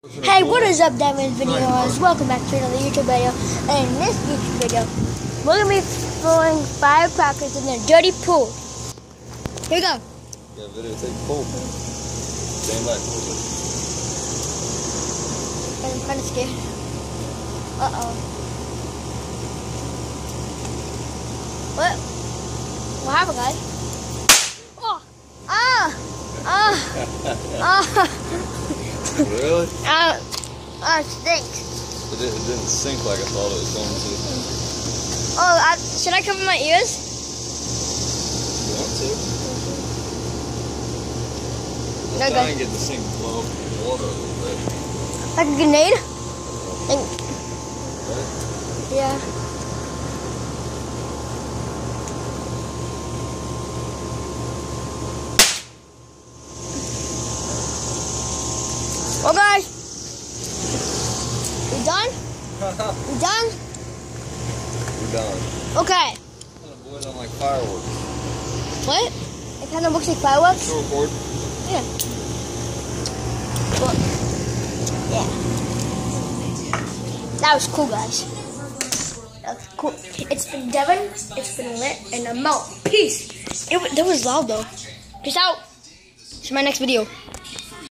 Hey, what is up, Diamond Videos? Welcome back to another YouTube video. And in this YouTube video, we're going to be throwing firecrackers in a dirty pool. Here we go. Yeah, videotape pool. Stand back. I'm kind of scared. Uh-oh. What happened, guys? Oh! Really? It stinks. It didn't sink like I thought it was going to. Oh, should I cover my ears? You want to? No, Try and get the sink to blow up in the water a little bit. Like a grenade? Right? Yeah. Well, guys, we done? We done? We're done. Okay. Kind of boy don't like fireworks. What? It kind of looks like fireworks? Shortboard. Yeah. Well, yeah. That was cool, guys. That was cool. It's been Devin, it's been lit, and I'm out. Peace. That was loud, though. Peace out. See you in my next video.